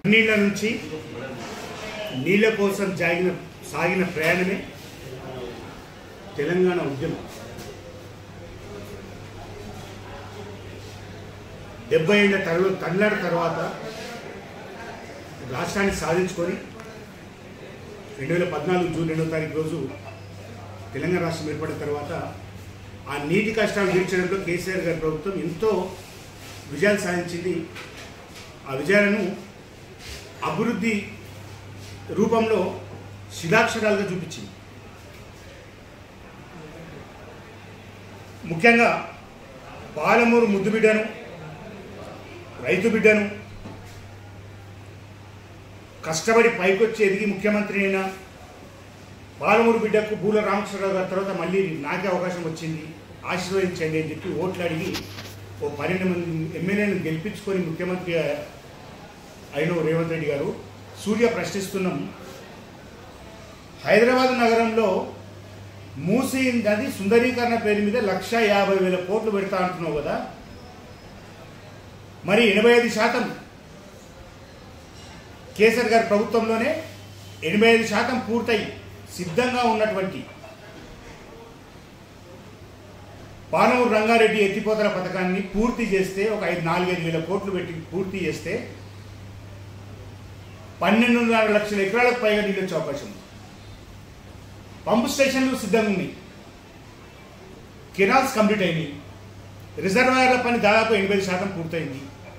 నీళ్ళ నుంచి నీళ్ళ కోసం సాగిన ప్రయాణమే తెలంగాణ ఉద్యమం. 70 ఏళ్ల తల్లాడి తర్వాత రాష్ట్రాన్ని సాధించుకొని 2014 జూన్ 2వ తారీఖు రోజు తెలంగాణ రాష్ట్రం ఏర్పడిన తర్వాత ఆ నీటి కష్టాలు తీర్చడంలో కేసీఆర్ గారి ప్రభుత్వం ఎంతో విజయాలు సాధించింది. ఆ విజయాలను అభివృద్ధి రూపంలో శిలాక్షరాలుగా చూపించింది. ముఖ్యంగా పాలమూరు ముద్దు బిడ్డను, రైతు బిడ్డను, కష్టపడి పైకొచ్చి ఎదిగి ముఖ్యమంత్రి అయిన పాలమూరు బిడ్డకు బూల రామకృష్ణరావు గారి తర్వాత మళ్ళీ నాకే అవకాశం వచ్చింది, ఆశీర్వదించండి అని చెప్పి ఓట్లు అడిగి 12 మంది ఎమ్మెల్యేలను గెలిపించుకొని ముఖ్యమంత్రి అయిన రేవంత్ రెడ్డి గారు సూర్య ప్రశ్నిస్తున్నాం. హైదరాబాద్ నగరంలో మూసీ నది సుందరీకరణ పేరు మీద 1,50,000 కోట్లు పెడతా అంటున్నావు కదా, మరి 85% కేసీఆర్ గారి ప్రభుత్వంలోనే 85% పూర్తయి సిద్ధంగా ఉన్నటువంటి పాలమూరు రంగారెడ్డి ఎత్తిపోతల పథకాన్ని పూర్తి చేస్తే ఒక 4-5 వేల కోట్లు పెట్టి పూర్తి చేస్తే 12.5 లక్షల ఎకరాలకు పైగా నీళ్ళు వచ్చే అవకాశం ఉంది. పంపు స్టేషన్లు సిద్ధంగా ఉన్నాయి, కెనాల్స్ కంప్లీట్ అయినాయి, రిజర్వాయర్ల పని దాదాపు 80% పూర్తయింది.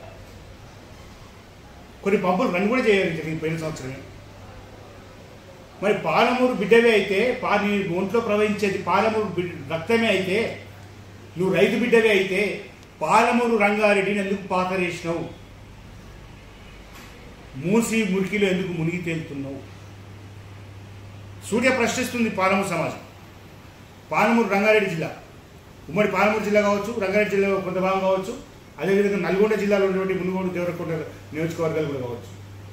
కొన్ని పంపులు రన్ కూడా జరిగింది పోయిన సంవత్సరమే. మరి పాలమూరు బిడ్డవే అయితే, నీ ఒంట్లో ప్రవహించేది పాలమూరు రక్తమే అయితే, నువ్వు రైతు బిడ్డవే అయితే పాలమూరు రంగారెడ్డిని ఎందుకు పాతరేసినావు? మూసి మురికిలో ఎందుకు మునిగి తేలుతున్నావు? సూర్య ప్రశ్నిస్తుంది పాలమూరు సమాజం. పాలమూరు రంగారెడ్డి జిల్లా, ఉమ్మడి పాలమూరు జిల్లా కావచ్చు, రంగారెడ్డి జిల్లాలో కొంత భాగం కావచ్చు, అదేవిధంగా నల్గొండ జిల్లాలో ఉన్నటువంటి మునుగోడు, దేవరకొండ నియోజకవర్గాలు కూడా కావచ్చు.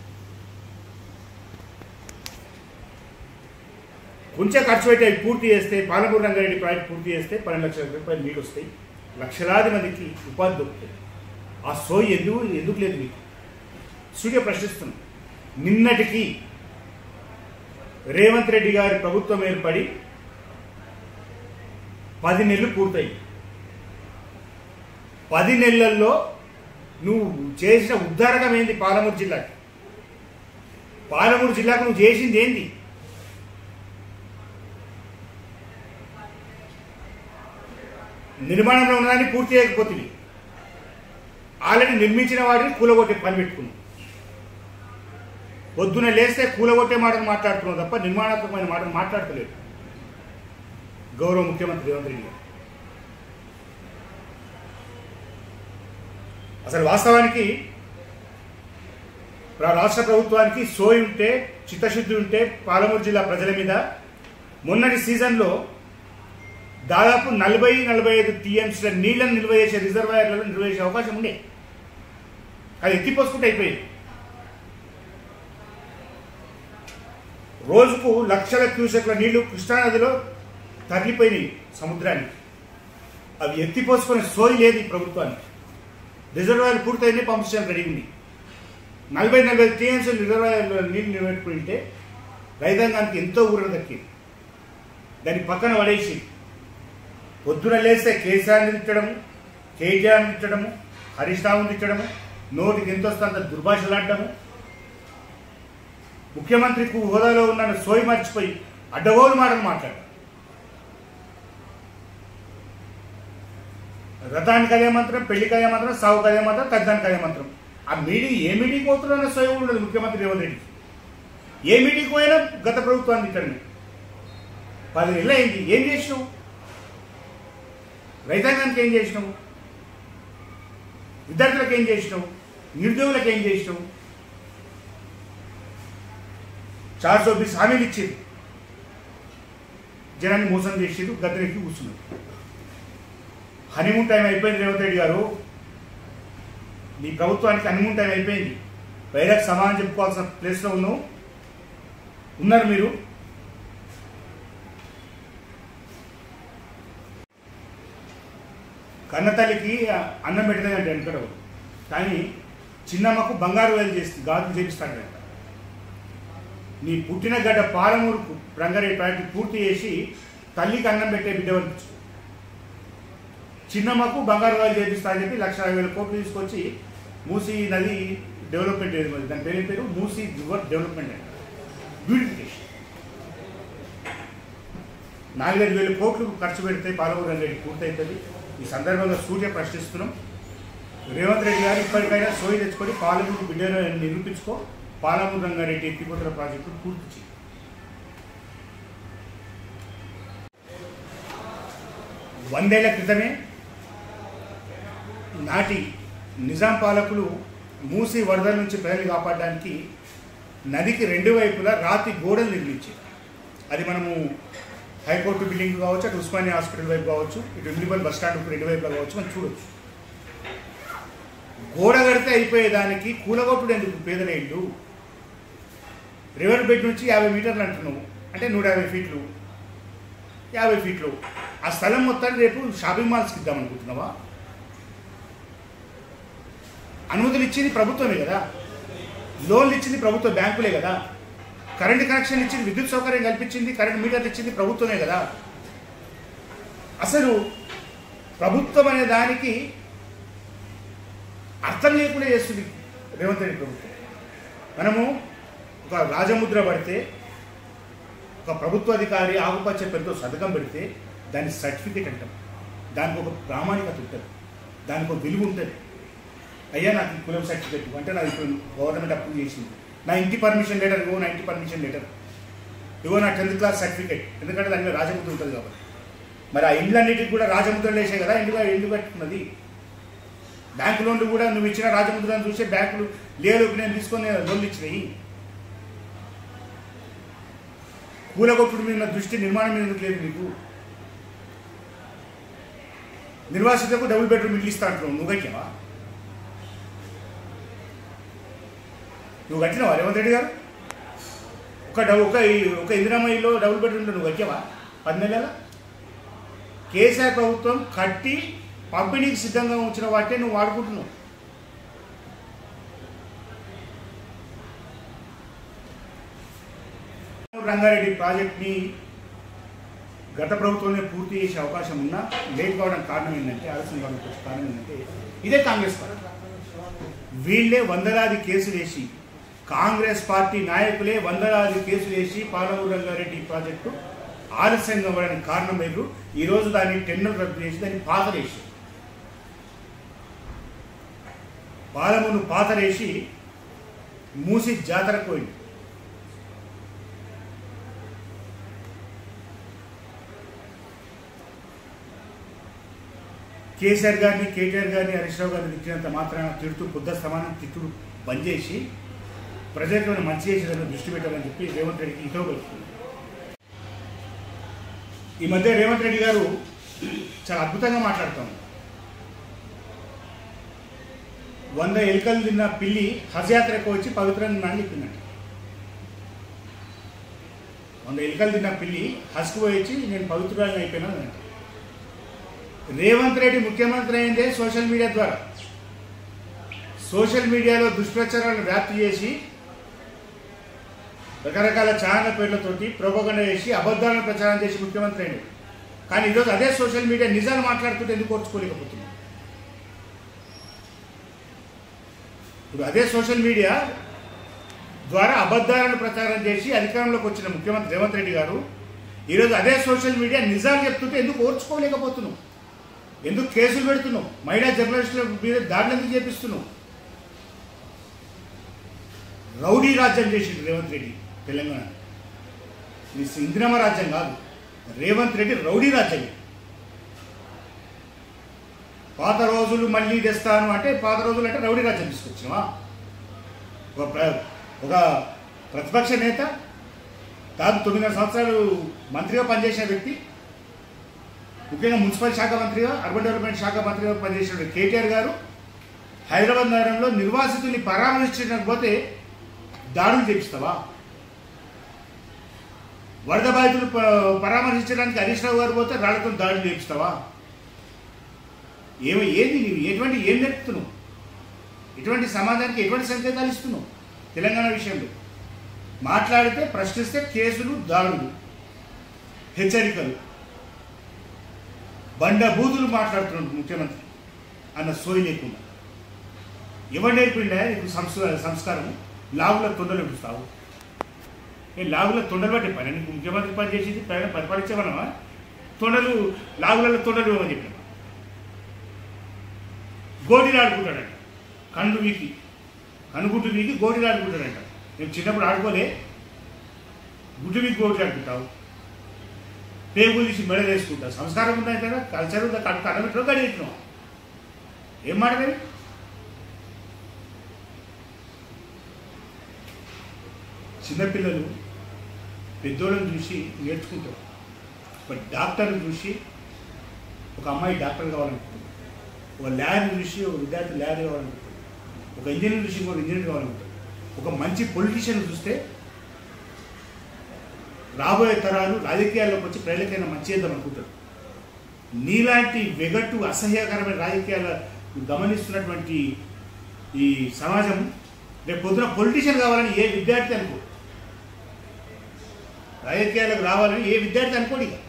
కొంచెం ఖర్చు పెట్టి అవి పూర్తి చేస్తే, పాలమూరు రంగారెడ్డి ప్రాజెక్ట్ పూర్తి చేస్తే 12 లక్షల రూపాయలు నీళ్ళు వస్తాయి, లక్షలాది మందికి ఉపాధి దొరుకుతుంది. ఆ సోయి ఎందుకు లేదు మీకు? సూర్య ప్రశ్నిస్తున్నాం. నిన్నటికి రేవంత్ రెడ్డి గారి ప్రభుత్వం ఏర్పడి 10 నెలలు పూర్తయి, 10 నెలల్లో నువ్వు చేసిన ఉద్ధారకం ఏంది? పాలమూరు జిల్లాకి, పాలమూరు జిల్లాకు నువ్వు చేసింది ఏంది? నిర్మాణంలో ఉన్నదాన్ని పూర్తి చేయకపోతుంది, ఆల్రెడీ నిర్మించిన వాటిని కూలగొట్టే పని పెట్టుకున్నావు. పొద్దున లేస్తే కూలగొట్టే మాటలు మాట్లాడుతున్నావు తప్ప నిర్మాణాత్మకమైన మాటలు మాట్లాడతలేదు గౌరవ ముఖ్యమంత్రి రేవంత్ రెడ్డి గారు. అసలు వాస్తవానికి రాష్ట్ర ప్రభుత్వానికి సోయి ఉంటే, చిత్తశుద్ధి ఉంటే పాలమూరు జిల్లా ప్రజల మీద మొన్నటి సీజన్లో దాదాపు 40-45 టీఎంసీల నీళ్లను నిల్వ చేసే రిజర్వాయర్లను నిల్వ చేసే అవకాశం ఉండే, అది ఎత్తిపోసుకుంటే అయిపోయింది. రోజుకు లక్షల క్యూసెక్ల నీళ్లు కృష్ణానదిలో తరలిపోయినాయి సముద్రానికి. అవి ఎత్తిపోసుకునే సోయి లేదు ఈ ప్రభుత్వానికి. రిజర్వాయర్లు పూర్తయినాయి, పంపు స్టేషన్ రెడీ ఉంది. 40-45 టీఎంసీలు రిజర్వాయర్లో నీళ్లు నిలబెట్టుకుని ఉంటే రైతాంగానికి ఎంతో ఊరట దక్కింది. దాన్ని పక్కన పడేసి పొద్దున లేస్తే కేసీఆర్ని తిట్టడము, కేటీఆర్ని తిట్టడము, హరీష్ రావుని తిట్టడము, నోటికి ఎంత వస్తే అంత దుర్భాషలాడటము, ముఖ్యమంత్రికి హోదాలో ఉన్న సోయి మర్చిపోయి అడ్డగోలు మాటలు మాట్లాడటం. రథానికి అదే మంత్రం, పెళ్లికి అదే మంత్రం, సావుకి అదే మంత్రం, తగ్గానికి అదే మంత్రం. ఆ మీటింగ్ ఏ మీటింగ్ పోతున్నా సోయి ఉండదు ముఖ్యమంత్రి రేవంత్ రెడ్డికి. ఏ మీటింగ్ పోయినా గత ప్రభుత్వాన్ని తిట్టండి. 10 నెలలు అయింది, ఏం చేసినావు? రైతాంగానికి ఏం చేసినావు? విద్యార్థులకు ఏం చేసినావు? నిరుద్యోగులకు ఏం చేసినావు? 420 హామీలు ఇచ్చింది, జనాన్ని మోసం చేసేది, గద్దెనెక్కి కూర్చున్నారు. హనీమూన్ టైం అయిపోయింది రేవంత్ రెడ్డి గారు, నీ ప్రభుత్వానికి హనీమూన్ టైం అయిపోయింది. వైరాగ్ సమానం చెప్పుకోవాల్సిన ప్లేస్లో ఉన్నారు మీరు. కన్నతల్లికి అన్నం పెట్టదంటే వెనకడవు, కానీ చిన్నమ్మకు బంగారు వేలు చేసి గాజులు చేపిస్తాడు. నీ పుట్టిన గడ్డ పాలమూరుకు రంగారెడ్డి ప్రాజెక్టు పూర్తి చేసి తల్లికి అన్నం పెట్టే బిడ్డ పంపించు. చిన్నమ్మకు బంగారు వేలు చేపిస్తా అని చెప్పి 1,50,000 కోట్లు తీసుకొచ్చి మూసీ నది డెవలప్మెంట్ ఏది దాని పేరు మూసీ రివర్ డెవలప్మెంట్ అంట, బ్యూటిఫికేషన్. 4,5,000 కోట్లు ఖర్చు పెడితే పాలమూరు రంగారెడ్డి పూర్తవుతుంది. ఈ సందర్భంగా సూర్య ప్రశ్నిస్తున్నాం, రేవంత్ రెడ్డి గారు ఇప్పటికైనా సోయి తెచ్చుకొని పాలమూరు బిడ్డను నిరూపించుకో, పాలమూరు రంగారెడ్డి ఎత్తిపోతల ప్రాజెక్టు పూర్తి చేయి. 100 ఏళ్ల క్రితమే నాటి నిజాం పాలకులు మూసీ వరదల నుంచి ప్రజలు కాపాడడానికి నదికి 2 వైపులా రాతి గోడలు నిర్మించారు. అది మనము హైకోర్టు బిల్డింగ్ కావచ్చు, అటు ఉస్మానియా హాస్పిటల్ వైపు కావచ్చు, ఇటు మున్సిపల్ బస్ స్టాండ్ 2 వైపులా కావచ్చు, మనం చూడవచ్చు. గోడ కడితే అయిపోయేదానికి కూలగొట్టుడు ఎందుకు? పేదల ఇల్లు రివర్ బెడ్ నుంచి 50 మీటర్లు అంటున్నావు అంటే 150 ఫీట్లు, 50 ఫీట్లు. ఆ స్థలం మొత్తాన్ని రేపు షాపింగ్ మాల్స్కి ఇద్దామనుకుంటున్నావా? అనుమతులు ఇచ్చింది ప్రభుత్వమే కదా, లోన్లు ఇచ్చింది ప్రభుత్వ బ్యాంకులే కదా, కరెంటు కనెక్షన్ ఇచ్చింది, విద్యుత్ సౌకర్యం కల్పించింది, కరెంట్ మీటర్లు ఇచ్చింది ప్రభుత్వమే కదా. అసలు ప్రభుత్వం అనే దానికి అర్థం లేకుండా చేస్తుంది రేవంత్ రెడ్డి ప్రభుత్వం. మనము ఒక రాజముద్ర పడితే, ఒక ప్రభుత్వ అధికారి ఆకుపచ్చ పెరుతో సంతకం పెడితే దాన్ని సర్టిఫికేట్ అంటాం. దానికి ఒక ప్రామాణికత ఉంటుంది, దానికి ఒక విలువ ఉంటుంది. అయ్యా నాకు కులం సర్టిఫికేట్ అంటే నాకు ఇప్పుడు గవర్నమెంట్ అప్రూవ్ చేసింది, నా ఇంటి పర్మిషన్ లెటర్ ఇవ్వ, నా ఇంటి పర్మిషన్ లెటర్ ఇవ్వ, నా 10th క్లాస్ సర్టిఫికేట్, ఎందుకంటే దాని మీద రాజముద్ర ఉంటుంది కాబట్టి. మరి ఆ ఇండ్లన్నిటికి కూడా రాజముద్రలు వేసే కదా ఎందుకు పెట్టుకున్నది. బ్యాంకు లోన్లు కూడా నువ్వు ఇచ్చిన రాజముద్రను చూసే బ్యాంకులు లేదు నేను తీసుకొని లోన్లు ఇచ్చినాయి. కూలగొట్టుడు మీద దృష్టి, నిర్మాణం మీద లేదు నీకు. నిర్వాసితులకు డబుల్ బెడ్రూమ్ ఇల్లు ఇస్తా అంటున్నావు, నువ్వు కట్టినావా? నువ్వు కట్టినావా రేవంత్ రెడ్డి గారు? ఒక ఇందిరమ్మ ఇల్లు డబుల్ బెడ్రూమ్లో నువ్వు కట్టావా 10 నెలల? కేసీఆర్ ప్రభుత్వం కట్టి పంపిణీకి సిద్ధంగా ఉంచిన వాటిని నువ్వు వాడుకుంటున్నావు. రంగారెడ్డి ప్రాజెక్ట్ని గత ప్రభుత్వంలో పూర్తి చేసే అవకాశం ఉన్నా లేట్ కావడానికి కారణం ఏంటంటే, ఆలస్యం కావడానికి కారణం ఏంటంటే ఇదే కాంగ్రెస్ పార్టీ. వీళ్ళే వందలాది కేసులు వేసి, కాంగ్రెస్ పార్టీ నాయకులే వందలాది కేసులు వేసి పాలమూరు రంగారెడ్డి ప్రాజెక్టు ఆలస్యంగా అవ్వడానికి కారణం లేదు. ఈరోజు దాన్ని టెండర్ రద్దు చేసి దాన్ని పాతరేసి, పాలమూరు పాతరేసి మూసి జాతరకు పోయింది. కేసీఆర్ గారిని, కేటీఆర్ గారిని, హరీష్ రావు గారిని తిట్టినంత మాత్రాన తిడుతూ బుద్ధ సమానం తిట్టుడు బంద్ చేసి ప్రజలకు మంచి చేసేదాన్ని దృష్టి పెట్టాలని చెప్పి రేవంత్ రెడ్డికి హితవు కలుపుతుంది. ఈ మధ్య రేవంత్ రెడ్డి గారు చాలా అద్భుతంగా మాట్లాడుతాం. 100 ఎలుకలు తిన్న పిల్లి హజ్ యాత్రకు వచ్చి పవిత్రంగా నాణ్యపిందంట. 100 ఎలుకలు తిన్న పిల్లి హజ్కు పోయి వచ్చి నేను పవిత్రంగా అయిపోయినానంట. రేవంత్ రెడ్డి ముఖ్యమంత్రి అయిందే సోషల్ మీడియా ద్వారా. సోషల్ మీడియాలో దుష్ప్రచారాలను వ్యాప్తి చేసి రకరకాల ఛానల్ పేర్లతోటి ప్రోపగండా చేసి అబద్ధాలను ప్రచారం చేసి ముఖ్యమంత్రి అయింది. కానీ ఈరోజు అదే సోషల్ మీడియా నిజాలు మాట్లాడుతుంటే ఎందుకు ఓర్చుకోలేకపోతుంది? ఇప్పుడు అదే సోషల్ మీడియా ద్వారా అబద్ధాలను ప్రచారం చేసి అధికారంలోకి వచ్చిన ముఖ్యమంత్రి రేవంత్ రెడ్డి గారు ఈరోజు అదే సోషల్ మీడియా నిజాలు చెప్తుంటే ఎందుకు ఓర్చుకోలేకపోతున్నావు? ఎందుకు కేసులు పెడుతున్నావు? మహిళా జర్నలిస్టుల మీద దాడులు ఎందుకు చేపిస్తున్నావు? రౌడీ రాజ్యం చేసిండు రేవంత్ రెడ్డి తెలంగాణ. ఇది ఇందిరమ్మ రాజ్యం కాదు, రేవంత్ రెడ్డి రౌడీ రాజ్యం. పాత రోజులు మళ్ళీ తెస్తాను అంటే, పాత రోజులు అంటే రౌడీ రాజ్యం తీసుకొచ్చినావా? ఒక ప్రతిపక్ష నేత కాదు, 9 సంవత్సరాలు మంత్రిగా పనిచేసిన వ్యక్తి, ముఖ్యంగా మున్సిపల్ శాఖ మంత్రిగా, అర్బన్ డెవలప్మెంట్ శాఖ మంత్రిగా పనిచేసిన కేటీఆర్ గారు హైదరాబాద్ నగరంలో నిర్వాసితుల్ని పరామర్శించకపోతే దాడులు చేపిస్తావా? వరద బాధితులు పరామర్శించడానికి హరీష్ రావు గారు పోతే రాళ్లతో దాడులు చేపిస్తావా? ఏది నీవు ఎటువంటి ఏం నేర్పుతున్నావు? ఇటువంటి సమాజానికి ఎటువంటి సంకేతాలు ఇస్తున్నావు? తెలంగాణ విషయంలో మాట్లాడితే, ప్రశ్నిస్తే కేసులు, దాడులు, హెచ్చరికలు, బండబూతులు మాట్లాడుతున్నాడు ముఖ్యమంత్రి అన్న సోయి లేకుండా. ఎవరు నేర్పిండా నీకు సంస్కారం? లాగుల తొండలు చూస్తావు. నేను లాగుల తొండలు పట్టే పని నీకు ముఖ్యమంత్రి పని చేసేది పరిపాలించేవనమా? తొండలు లాగులలో తొండలు ఇవ్వమని చెప్పిన గోడీలు ఆడుకుంటాడంట. కన్ను వీకి కనుగుడ్డు వీకి గోడీలు ఆడుకుంటాడంట. నేను చిన్నప్పుడు ఆడుకోలే, గుడ్డు వీకి గోడీలు ఆడుకుంటావు, పేగులు తీసి మెడ వేసుకుంటావు. సంస్కారం ఉందా కదా? కల్చర్ ఉందా? కన్నబెట్టడం గడిగిస్తున్నావు. ఏం మాట్లాడేది? చిన్నపిల్లలు పెద్దోళ్ళని చూసి నేర్చుకుంటారు. ఒక డాక్టర్ని చూసి ఒక అమ్మాయి డాక్టర్ కావాలనుకుంటుంది, ఒక ల్యాబ్ని చూసి ఒక విద్యార్థి ల్యాబ్ కావాలనుకుంటుంది, ఒక ఇంజనీర్ చూసి ఒక ఇంజనీర్ కావాలనుకుంటుంది, ఒక మంచి పొలిటీషియన్ చూస్తే రాబోయే తరాలు రాజకీయాల్లోకి వచ్చి ప్రజలకైనా మంచి చేద్దాం అనుకుంటారు. నీలాంటి వెగట్టు అసహ్యకరమైన రాజకీయాలు గమనిస్తున్నటువంటి ఈ సమాజం రేపు పొద్దున పొలిటీషియన్ కావాలని ఏ విద్యార్థి అనుకో, రాజకీయాలకు రావాలని ఏ విద్యార్థి అనుకోడు. ఇక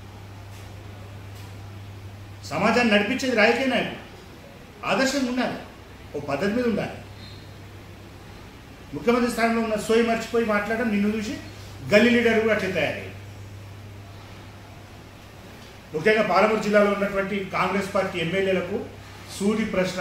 సమాజాన్ని నడిపించేది రాజకీయ నాయకుడు. ఆదర్శంగా ఉండాలి, ఓ పద్ధతి మీద ఉండాలి. ముఖ్యమంత్రి స్థానంలో ఉన్న సోయి మర్చిపోయి మాట్లాడడం, నిన్ను చూసి గల్లీ లీడర్ కూడా అట్లా తయారయ్యాయి. ముఖ్యంగా పాలమూరు జిల్లాలో ఉన్నటువంటి కాంగ్రెస్ పార్టీ ఎమ్మెల్యేలకు సూటి ప్రశ్న.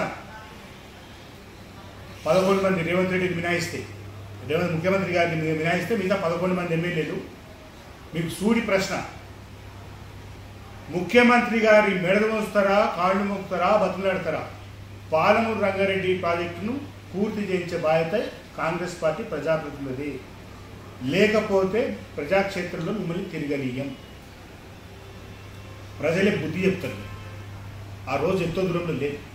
11 మంది రేవంత్ రెడ్డిని మినాయిస్తే, ముఖ్యమంత్రి గారిని మినాయిస్తే మిగతా 11 మంది ఎమ్మెల్యేలు మీకు సూటి ప్రశ్న. ముఖ్యమంత్రి గారి మెడలు మోస్తారా, కాళ్ళు మోస్తారా, బతులాడతారా? పాలమూరు రంగారెడ్డి ప్రాజెక్టును పూర్తి చేయించే బాధ్యత కాంగ్రెస్ పార్టీ ప్రజాప్రతినిధి. లేకపోతే ప్రజాక్షేత్రంలో మిమ్మల్ని తిరగనీయం. ప్రజలే బుద్ధి చెప్తారు. ఆ రోజు ఎంతో దూరంలో లేదు.